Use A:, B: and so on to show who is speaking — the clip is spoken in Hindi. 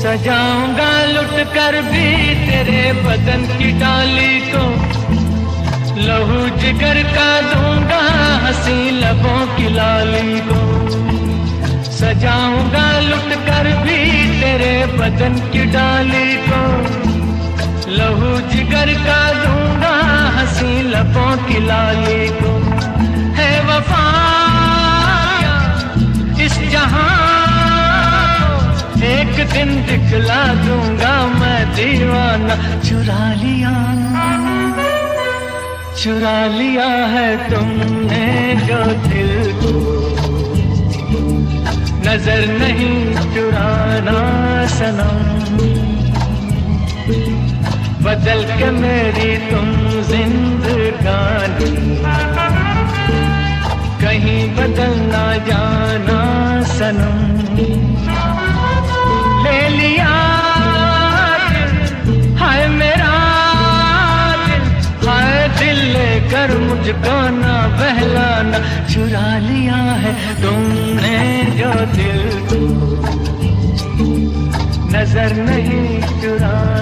A: सजाऊंगा लुट कर भी तेरे बदन की डाली को, लहू जिगर का दूंगा हंसी लबों की लाली को। सजाऊंगा लुट कर भी तेरे बदन की डाली को, लहू जिगर का दूंगा हंसी लबों की लाली को। है वफा इस जहां एक दिन दिखला दूंगा मैं दीवाना। चुरा लिया है तुमने जो दिल को, नजर नहीं चुराना सनम। बदल के मेरी तुम जिंदगानी, कहीं बदल ना जाना सनम। ले लिया हाय मेरा दिल, हाय दिल लेकर मुझको ना बहलाना। चुरा लिया है तुमने जो दिल को, नजर नहीं चुराना।